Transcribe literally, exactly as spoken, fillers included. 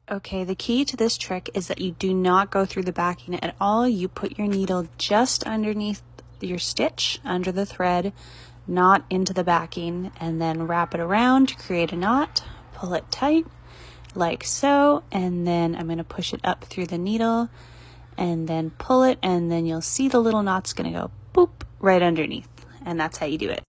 Okay, the key to this trick is that you do not go through the backing at all. You put your needle just underneath your stitch, under the thread, not into the backing, and then wrap it around to create a knot. Pull it tight like so, and then I'm going to push it up through the needle and then pull it, and then you'll see the little knot's going to go boop right underneath, and that's how you do it.